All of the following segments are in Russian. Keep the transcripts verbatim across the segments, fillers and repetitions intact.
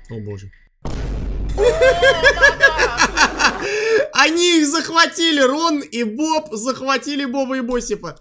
О боже. Они их захватили. Рон и Боб захватили Боба и Боссипа.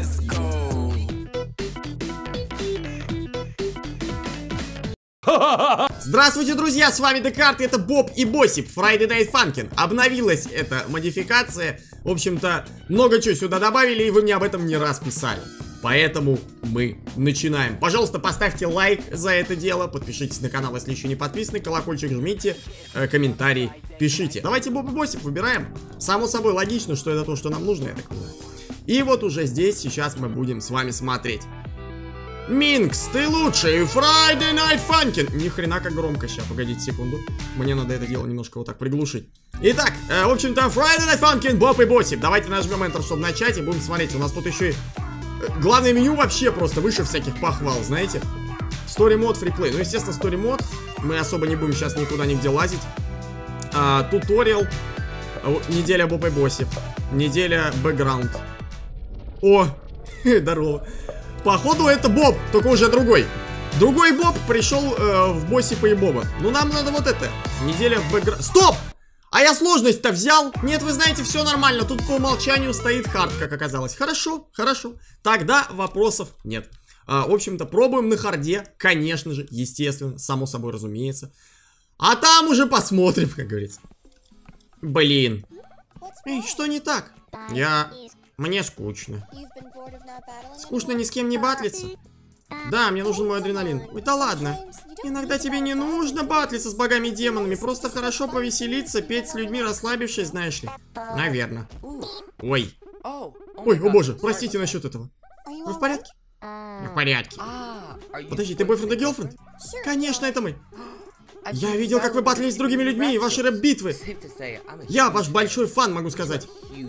Здравствуйте, друзья, с вами Декарт, это Боб и Боссип, Friday Night Funkin'. Обновилась эта модификация. В общем-то, много чего сюда добавили, и вы мне об этом не раз писали. Поэтому мы начинаем. Пожалуйста, поставьте лайк за это дело, подпишитесь на канал, если еще не подписаны, колокольчик жмите, э, комментарий пишите. Давайте Боб и Боссип выбираем. Само собой логично, что это то, что нам нужно, я так понимаю. И вот уже здесь сейчас мы будем с вами смотреть. Минкс, ты лучший, Friday Night Funkin'. Ни хрена как громко, сейчас, погодите секунду. Мне надо это дело немножко вот так приглушить. Итак, э, в общем-то, Friday Night Funkin', Боб и Боссип. Давайте нажмем Enter, чтобы начать, и будем смотреть. У нас тут еще и... Главное меню вообще просто выше всяких похвал, знаете. Story Mode, Free Play. Ну, естественно, Story Mode. Мы особо не будем сейчас никуда нигде лазить. а, Туториал. Неделя Боб и Боссип. Неделя Бэкграунд. О, здорово. Походу это Боб, только уже другой. Другой Боб пришел э, в Боссипа и Боба. Ну нам надо вот это. Неделя в бэкграунд. Стоп! А я сложность-то взял? Нет, вы знаете, все нормально. Тут по умолчанию стоит хард, как оказалось. Хорошо, хорошо. Тогда вопросов нет. а, В общем-то, пробуем на харде. Конечно же, естественно, само собой разумеется. А там уже посмотрим, как говорится. Блин. Эй, что не так? Я... Мне скучно. Скучно ни с кем не батлиться? Да, мне нужен мой адреналин. Ой, да ладно. Иногда тебе не нужно батлиться с богами и демонами. Просто хорошо повеселиться, петь с людьми, расслабившись, знаешь ли. Наверное. Ой. Ой, о боже, простите насчет этого. Вы в порядке? В порядке. Подожди, ты бойфренд и герлфренд? Конечно, это мы. Я видел, как вы батлились с другими людьми и ваши рэп-битвы. Я ваш большой фан, могу сказать.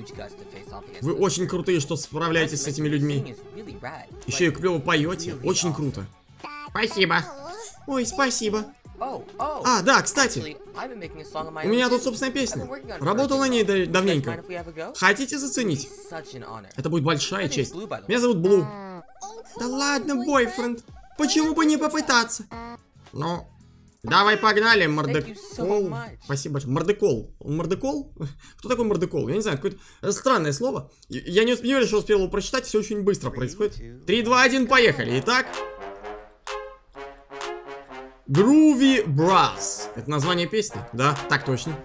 Вы очень крутые, что справляетесь с этими людьми. Еще и клево поете. Очень круто. Спасибо. Ой, спасибо. А, да, кстати. У меня тут собственная песня. Работал на ней давненько. Хотите заценить? Это будет большая честь. Меня зовут Блу. Да ладно, бойфренд. Почему бы не попытаться? Ну... Давай погнали, мордекол. Спасибо большое. Мордекол. Он мордекол? Кто такой мордекол? Я не знаю, какое-то странное слово. Я не успел, что успел его прочитать, все очень быстро происходит. три, два, один, поехали. Итак. Groovy Brass. Это название песни? Да, так точно.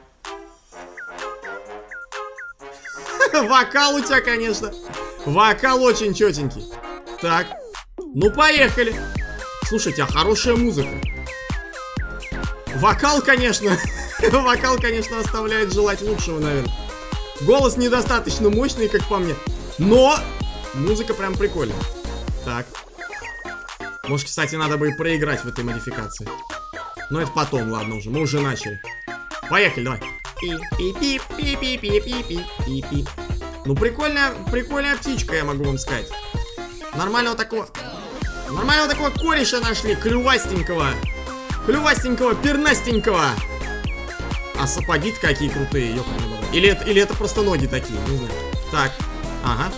Вокал у тебя, конечно. Вокал очень четенький. Так. Ну, поехали. Слушайте, а хорошая музыка. Вокал, конечно, вокал, конечно, оставляет желать лучшего, наверное. Голос недостаточно мощный, как по мне. Но музыка прям прикольная. Так. Может, кстати, надо бы и проиграть в этой модификации. Но это потом, ладно уже. Мы уже начали. Поехали, давай. Пи-пи-пи-пи-пи-пи-пи-пи-пи. Ну, прикольная, прикольная птичка, я могу вам сказать. Нормального такого... Нормального такого кореша нашли, клювастенького. Клювастенького, пернастенького. А сапоги-то какие крутые, ёпта. Или, или это просто ноги такие, не знаю. Так, ага.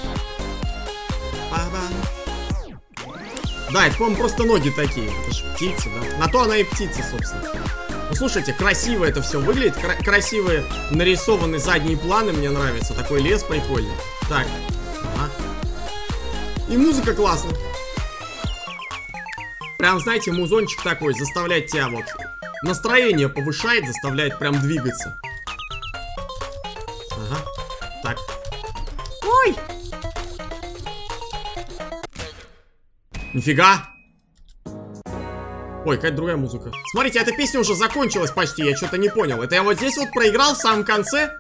Да, это, по-моему, просто ноги такие. Это же птица, да? На то она и птица, собственно. Ну, слушайте, красиво это все выглядит. Кра красивые нарисованные задние планы, мне нравится. Такой лес прикольный. Так, ага. И музыка классная. Прям, знаете, музончик такой заставляет тебя вот... Настроение повышает, заставляет прям двигаться. Ага. Так. Ой! Нифига! Ой, какая-то другая музыка. Смотрите, эта песня уже закончилась почти, я что-то не понял. Это я вот здесь вот проиграл в самом конце?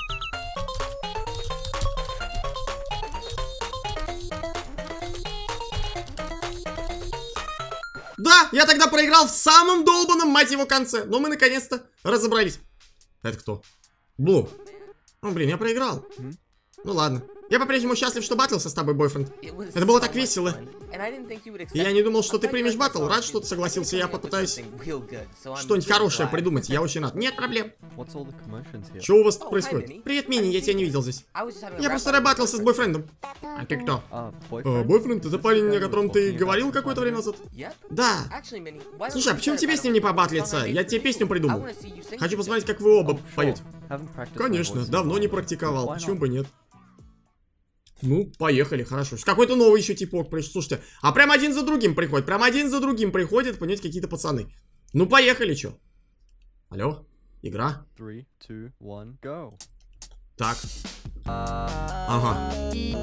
Да, я тогда проиграл в самом долбанном, мать его, конце. Но мы наконец-то разобрались. Это кто? Блу. Ну, блин, я проиграл. Ну ладно. Я по-прежнему счастлив, что батлился с тобой, бойфренд. Это было так весело. И я не думал, что ты примешь батл. Рад, что ты согласился. Я попытаюсь что-нибудь хорошее придумать. Я очень рад. Нет проблем. Что у вас происходит? Привет, Мини, я тебя не видел здесь. Я просто ребатлился с бойфрендом. А ты кто? А, бойфренд? Это парень, о котором ты говорил какое-то время назад? Да. Слушай, а почему тебе с ним не побатлиться? Я тебе песню придумал. Хочу посмотреть, как вы оба поете. Конечно, давно не практиковал. Почему бы нет? Ну, поехали, хорошо. Какой-то новый еще типок пришел. Слушайте, а прям один за другим приходит. Прям один за другим приходят, понимаете, какие-то пацаны. Ну, поехали, чё? Алло? Игра? три, два, один, go. Так. Ага.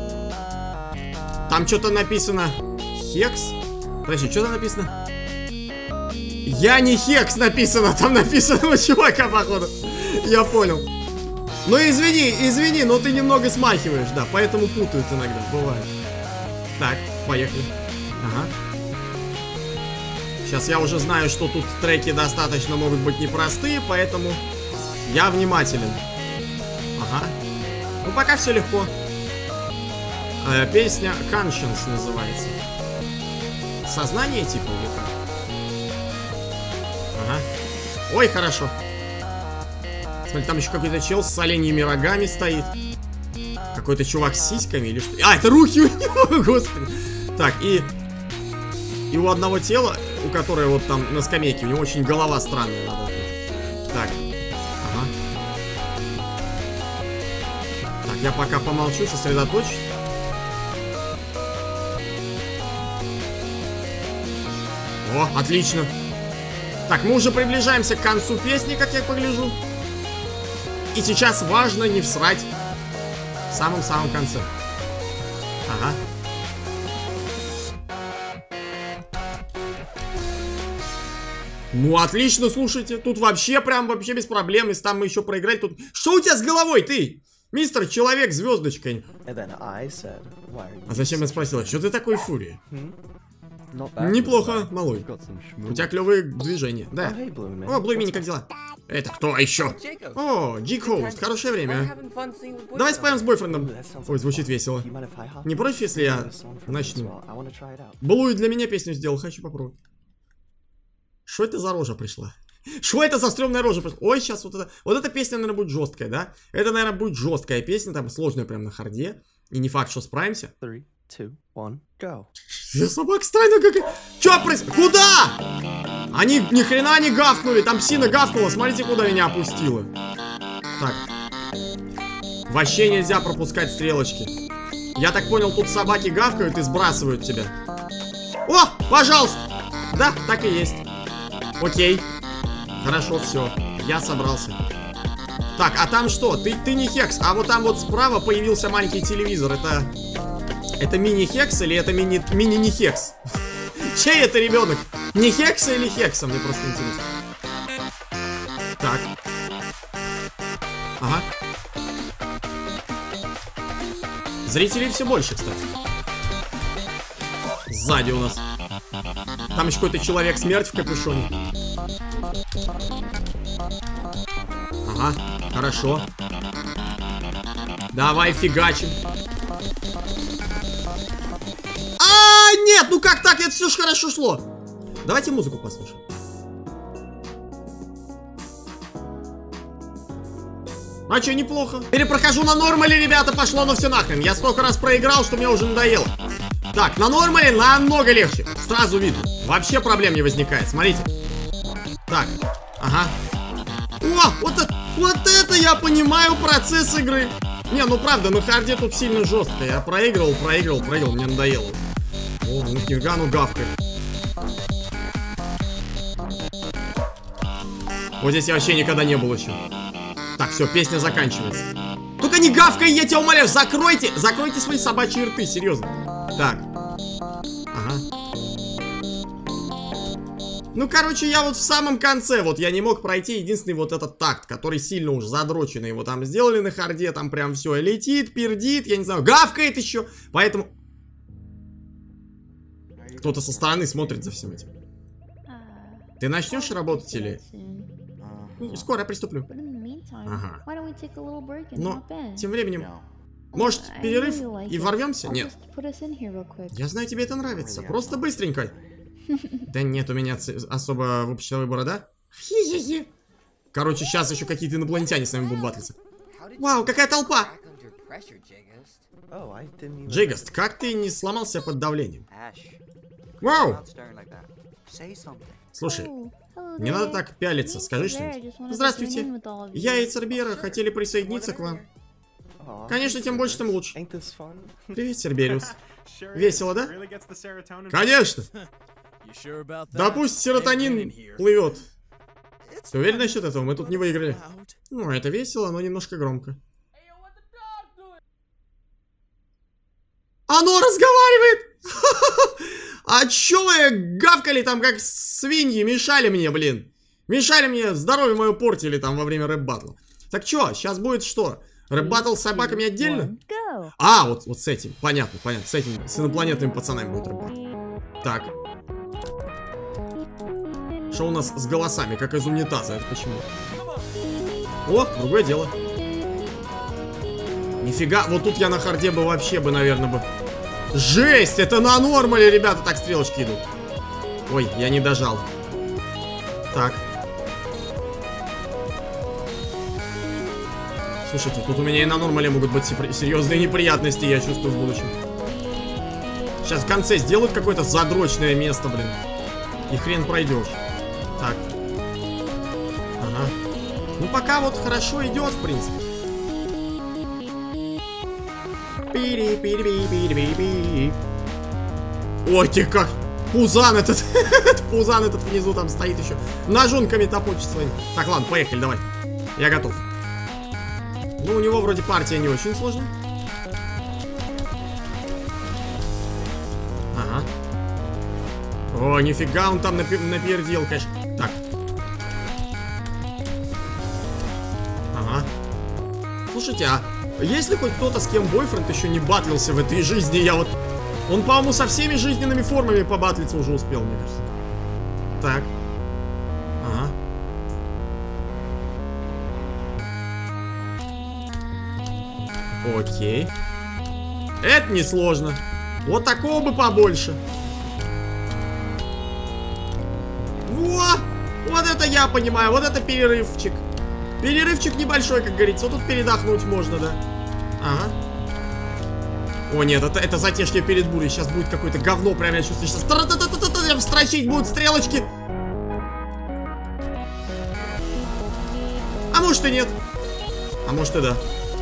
Там что-то написано. Хекс? Подожди, что там написано? Я не Хекс написано. Там написано у чувака, походу. Я понял. Ну извини, извини, но ты немного смахиваешь, да, поэтому путают иногда, бывает. Так, поехали. Ага. Сейчас я уже знаю, что тут треки достаточно могут быть непростые, поэтому я внимателен. Ага. Ну пока все легко. Э, песня Conscience называется. Сознание типа или как? Ага. Ой, хорошо. Смотри, там еще какой-то чел с оленьими рогами стоит. Какой-то чувак с сиськами или что? А, это руки у него, господи. Так, и... И у одного тела, у которого вот там на скамейке, у него очень голова странная. Надо. Так. Ага. Так, я пока помолчу, сосредоточусь. О, отлично. Так, мы уже приближаемся к концу песни, как я погляжу. И сейчас важно не всрать в самом-самом конце. Ага. Ну, отлично, слушайте. Тут вообще прям вообще без проблем. Если там мы еще проиграли, тут... Что у тебя с головой, ты? Мистер Человек Звездочка. А зачем я спросила? Что ты такой фурия? Неплохо, малой. У тебя клевые движения. Да. О, Блумини, как дела? Это кто еще? О, Geek Host, хорошее время. Давай споем с бойфрендом. Ой, звучит весело. Не против, если я начну? Блуи для меня песню сделал, хочу попробовать. Что это за рожа пришла? Что это за стрёмная рожа пришла? Ой, сейчас вот это... Вот эта песня, наверное, будет жесткая, да? Это, наверное, будет жесткая песня, там сложная прям на харде. И не факт, что справимся. три, два, один, go. Собака странная какая. Чё происходит? Куда? Они ни хрена не гавкнули. Там псина гавкнула. Смотрите, куда меня опустила. Так. Вообще нельзя пропускать стрелочки. Я так понял, тут собаки гавкают и сбрасывают тебя. О, пожалуйста. Да, так и есть. Окей. Хорошо, все. Я собрался. Так, а там что? Ты, ты не Хекс. А вот там вот справа появился маленький телевизор. Это... Это мини-Хекс или это мини... Мини-не Хекс? Чей это ребенок? Не Хекса или Хекса? Мне просто интересно. Так. Ага. Зрителей все больше, кстати. Сзади у нас. Там еще какой-то человек-смерть в капюшоне. Ага, хорошо. Давай фигачим. А, нет, ну как так? Это все же хорошо шло. Давайте музыку послушаем. А что, неплохо. Перепрохожу на нормале, ребята, пошло ну все нахрен. Я столько раз проиграл, что мне уже надоело. Так, на нормале намного легче. Сразу видно. Вообще проблем не возникает, смотрите. Так, ага. О, вот это, вот это я понимаю процесс игры. Не, ну правда, на харде тут сильно жестко. Я проигрывал, проигрывал, проигрывал, мне надоело. О, ну фига, ну гавкает. Вот здесь я вообще никогда не был еще. Так, все, песня заканчивается. Только не гавкай, я тебя умоляю, закройте, закройте свои собачьи рты, серьезно. Так. Ага. Ну, короче, я вот в самом конце, вот я не мог пройти единственный вот этот такт, который сильно уж задроченный. Его там сделали на харде, там прям все летит, пердит, я не знаю, гавкает еще. Поэтому... Кто-то со стороны смотрит за всем этим. Ты начнешь работать или... Скоро я приступлю. Ага. Но тем временем... Может, перерыв и ворвемся? Нет. Я знаю, тебе это нравится. Просто быстренько. Да нет у меня особо общего выбора, да? Хи-хи-хи. Короче, сейчас еще какие-то инопланетяне с нами будут батлиться. Вау, какая толпа! Джейгаст, как ты не сломался под давлением? Вау! Слушай, не надо так пялиться, скажи что-нибудь. Здравствуйте. Я и Цербера хотели присоединиться к вам. Конечно, тем больше, тем лучше. Привет, Цербериус. Весело, да? Конечно! Да пусть серотонин плывет. Ты уверен насчет этого? Мы тут не выиграли. Ну, это весело, но немножко громко. Оно разговаривает! А чё вы гавкали там, как свиньи? Мешали мне, блин. Мешали мне, здоровье мое портили там во время рэп-баттла. Так чё, сейчас будет что? Рэп-баттл с собаками отдельно? А, вот, вот с этим. Понятно, понятно. С этим, с инопланетными пацанами будет рэп-баттл. Так. Что у нас с голосами, как из унитаза? Это почему? О, другое дело. Нифига, вот тут я на харде бы вообще бы, наверное, бы... Жесть, это на нормале, ребята, так стрелочки идут. Ой, я не дожал. Так. Слушайте, тут у меня и на нормале могут быть серьезные неприятности, я чувствую, в будущем. Сейчас в конце сделают какое-то задрочное место, блин. И хрен пройдешь. Так. Ага. Ну пока вот хорошо идет, в принципе. Ой, ты как! Пузан этот! Пузан этот внизу там стоит еще. Ножонками топочет своим. Так, ладно, поехали, давай. Я готов. Ну, у него вроде партия не очень сложная. Ага. О, нифига он там напи напердел, конечно. Так. Ага. Слушайте, а есть ли хоть кто-то, с кем бойфренд еще не батлился в этой жизни? Я вот... Он, по-моему, со всеми жизненными формами побатлиться уже успел, мне кажется. Так. Ага. Окей. Это несложно. Вот такого бы побольше. Во! Вот это я понимаю. Вот это перерывчик. Перерывчик небольшой, как говорится. Вот тут передохнуть можно, да? Ага. О, нет, это, это затишье перед бурей. Сейчас будет какое-то говно, прям я чувствую. Сейчас та-та-та-та-та-та, строчить будут стрелочки. А может и нет. А может и да.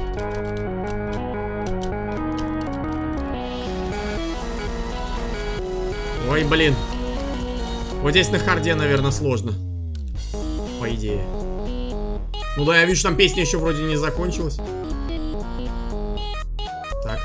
Ой, блин. Вот здесь на харде, наверное, сложно. По идее. Ну да, я вижу, там песня еще вроде не закончилась. Так.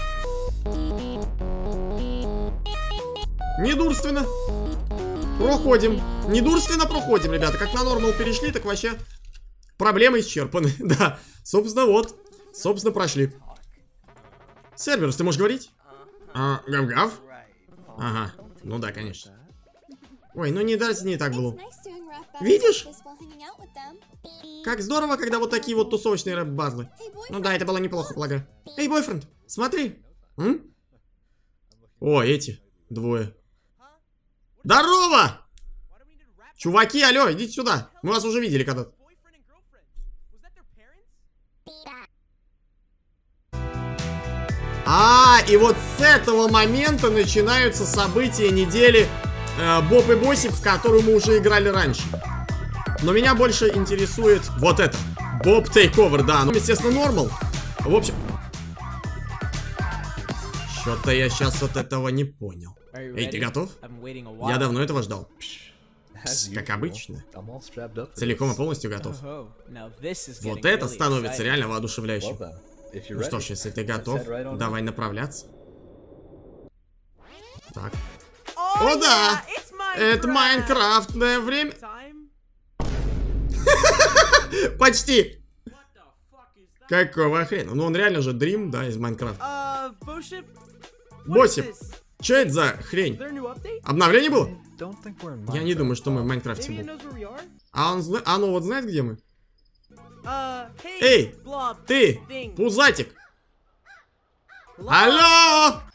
Недурственно. Проходим. Недурственно проходим, ребята. Как на нормал перешли, так вообще проблемы исчерпаны. Да. Собственно, вот. Собственно, прошли. Серверус, ты можешь говорить? А, гав-гав? Ага. Ну да, конечно. Ой, ну не дать не так было. Видишь? Как здорово, когда вот такие вот тусовочные рэп-батлы. Ну да, это было неплохо, полагаю. Эй, бойфренд, смотри. М? О, эти двое. Здорово! Чуваки, алло, идите сюда. Мы вас уже видели когда-то. А, и вот с этого момента начинаются события недели э, Боб и Босип, в которую мы уже играли раньше. Но меня больше интересует вот это. Боб Тейковер, да. Ну, естественно, нормал. В общем... Что-то я сейчас вот этого не понял. Эй, ты готов? Я давно этого ждал. Пс, как обычно. Целиком и полностью готов. Вот это становится реально воодушевляющим. Ну что ж, если ты готов, давай направляться. Так. О да! Это майнкрафтное время. Почти. Какого хрена? Ну он реально же Дрим, да, из Майнкрафта. Босип, что это за хрень? Обновление было? Я не думаю, что мы в Майнкрафте будем. А он знает, а ну вот знает, где мы? Эй, ты, пузатик. Алло!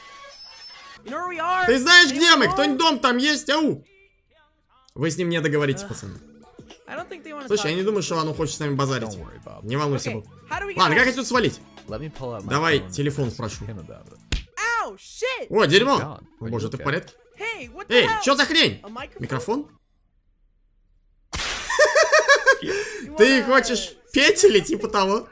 Ты знаешь, где мы? Кто-нибудь дом там есть? Ау! Вы с ним не договоритесь, пацаны. Слушай, я не думаю, что он хочет с нами базарить. Не волнуйся, Боб. Ладно, как отсюда свалить? Давай телефон спрошу. О, дерьмо! О, боже, ты в порядке? Эй, что за хрень? Микрофон? Ты хочешь петь или типа того?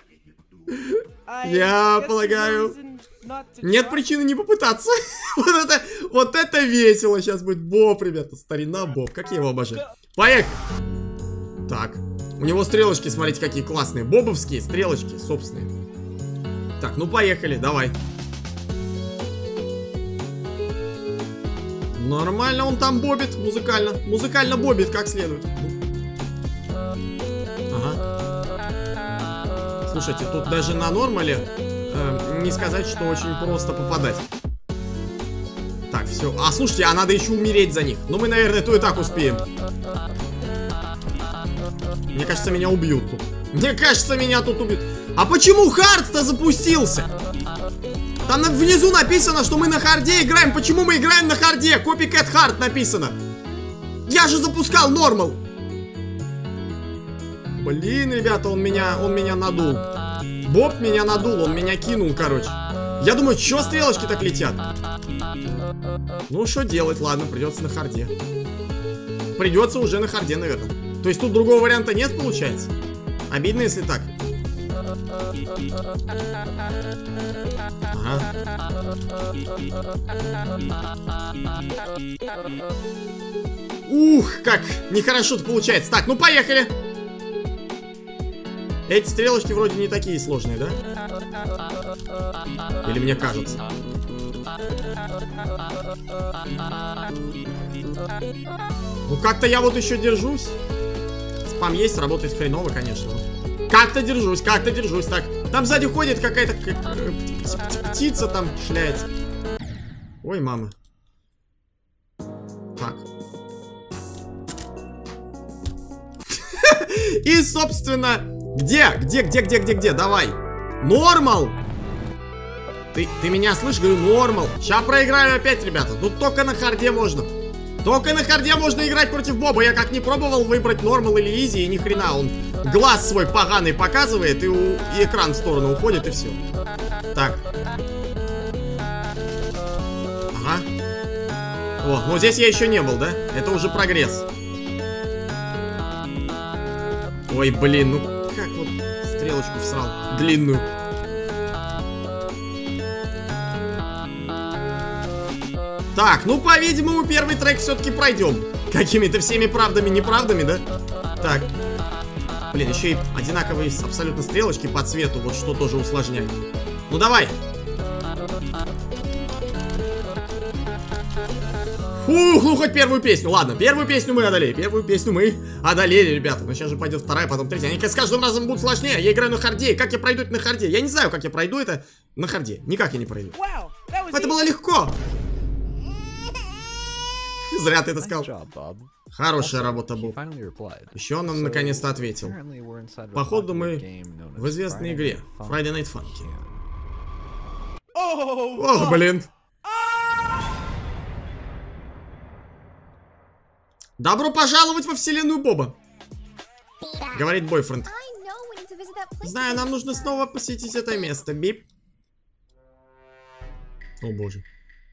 Я полагаю... Нет причины не попытаться. Вот это, вот это весело сейчас будет. Боб, ребята, старина Боб. Как я его обожаю. Поехали. Так, у него стрелочки, смотрите, какие классные. Бобовские стрелочки, собственные. Так, ну поехали, давай. Нормально он там бобит, музыкально. Музыкально бобит, как следует. Ага. Слушайте, тут даже на нормале э, не сказать, что очень просто попадать. Так, все. А, слушайте, а надо еще умереть за них. Ну, мы, наверное, то и так успеем. Мне кажется, меня убьют тут. Мне кажется, меня тут убьют. А почему хард-то запустился? Там внизу написано, что мы на харде играем. Почему мы играем на харде? Copycat Hard написано. Я же запускал нормал. Блин, ребята, он меня, он меня надул. Боб меня надул, он меня кинул, короче. Я думаю, что стрелочки так летят? Ну, что делать? Ладно, придется на харде. Придется уже на харде, наверное. То есть тут другого варианта нет, получается? Обидно, если так. Ага. Ух, как нехорошо-то получается. Так, ну поехали. Эти стрелочки вроде не такие сложные, да? Или мне кажется? Ну как-то я вот еще держусь. Спам есть, работает хреново, конечно. Как-то держусь, как-то держусь. Так, там сзади ходит какая-то птица, там шляется. Ой, мама. Так. И, собственно, где? Где, где, где, где, где? Давай. Нормал. Ты, ты меня слышишь? Говорю, нормал. Сейчас проиграю опять, ребята. Тут только на харде можно. Только на харде можно играть против Боба. Я как не пробовал выбрать нормал или изи, и ни хрена. Он глаз свой поганый показывает, и, у, и экран в сторону уходит, и все. Так. Ага. О, ну здесь я еще не был, да? Это уже прогресс. Ой, блин, ну как вот стрелочку всрал длинную. Так, ну, по-видимому, первый трек все-таки пройдем. Какими-то всеми правдами-неправдами, да? Так. Блин, еще и одинаковые абсолютно стрелочки по цвету, вот что тоже усложняет. Ну, давай. Фух, ну хоть первую песню. Ладно, первую песню мы одолели. Первую песню мы одолели, ребята. Но сейчас же пойдет вторая, потом третья. Они с каждым разом будут сложнее. Я играю на харде. Как я пройду это на харде? Я не знаю, как я пройду это на харде. Никак я не пройду. Это было легко. Зря ты это сказал. Хорошая работа, Боб. Еще он нам наконец-то ответил. Походу мы в известной игре Friday Night Funkin'. О, блин. Добро пожаловать во вселенную Боба, говорит бойфренд. Знаю, нам нужно снова посетить это место, Бип. О боже.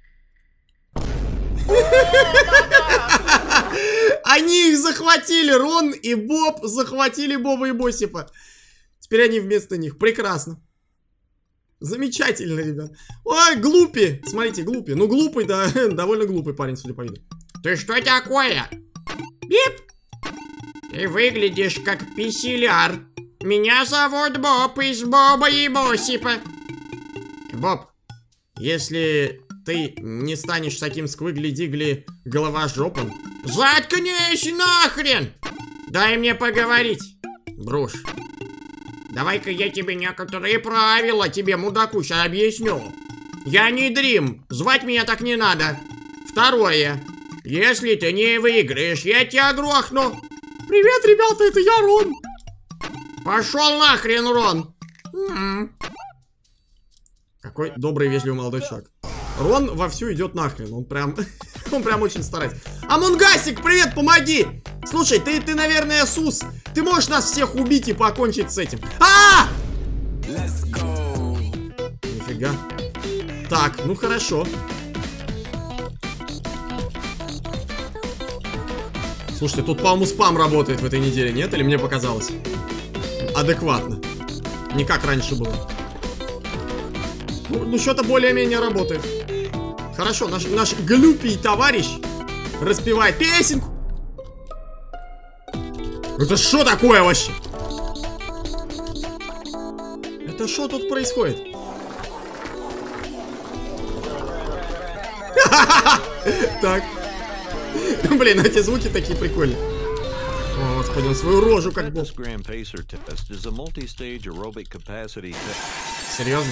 Они их захватили, Рон и Боб захватили Боба и Боссипа. Теперь они вместо них, прекрасно. Замечательно, ребят. Ой, глупи, смотрите, глупи. Ну глупый, да, довольно глупый парень, судя по виду. Ты что такое? Бип! Ты выглядишь как писиляр. Меня зовут Боб из Боба и Боссипа. Боб, если ты не станешь таким сквигли-дигли головожопом... Заткнись нахрен! Дай мне поговорить, Бруш. Давай-ка я тебе некоторые правила, тебе, мудаку, сейчас объясню. Я не Дрим, звать меня так не надо. Второе. Если ты не выиграешь, я тебя грохну. Привет, ребята, это я, Рон. Пошел нахрен, Рон. М-м. Какой добрый, вежливый молодой человек. Рон вовсю идет нахрен. Он прям, он прям очень старается. Амунгасик, привет, помоги! Слушай, ты, ты, наверное, Сус. Ты можешь нас всех убить и покончить с этим. А! Нифига. Так, ну хорошо. Слушайте, тут, по-моему, спам работает в этой неделе, нет? Или мне показалось? Адекватно. Не как раньше было. Ну, ну что-то более-менее работает. Хорошо, наш, наш глупый товарищ распевает песенку. Это что такое вообще? Это что тут происходит? Так. Блин, эти звуки такие прикольные. О, господи, он свою рожу как бы. Серьезно?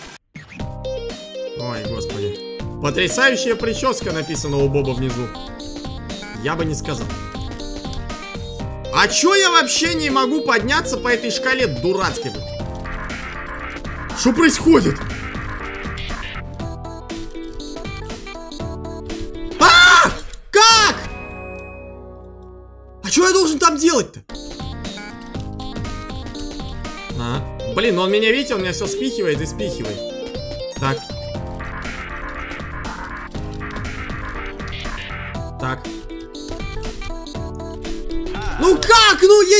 Ой, господи. Потрясающая прическа написана у Боба внизу. Я бы не сказал. А чё я вообще не могу подняться по этой шкале дурацкой? Что происходит? А! Как? А что я должен там делать-то? А, блин, ну он меня, видите, он меня все спихивает и спихивает. Так. Так. Ну как? Ну я...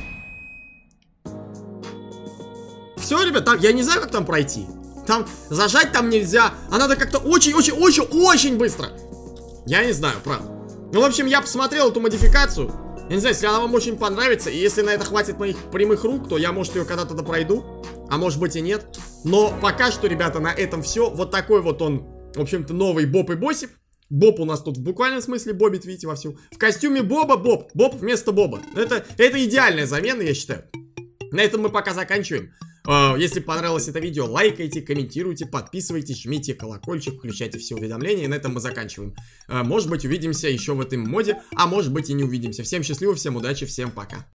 Все, ребят, там, я не знаю, как там пройти. Там зажать там нельзя. А надо как-то очень-очень-очень-очень быстро. Я не знаю, правда. Ну, в общем, я посмотрел эту модификацию. Я не знаю, если она вам очень понравится, и если на это хватит моих прямых рук, то я, может, ее когда-то пройду. А может быть и нет. Но пока что, ребята, на этом все. Вот такой вот он, в общем-то, новый Боб и Босип. Боб у нас тут в буквальном смысле бобит, видите, вовсю. В костюме Боба Боб. Боб вместо Боба. Это, это идеальная замена, я считаю. На этом мы пока заканчиваем. Если понравилось это видео, лайкайте, комментируйте, подписывайтесь, жмите колокольчик, включайте все уведомления. И на этом мы заканчиваем. Может быть, увидимся еще в этом моде, а может быть и не увидимся. Всем счастливо, всем удачи, всем пока.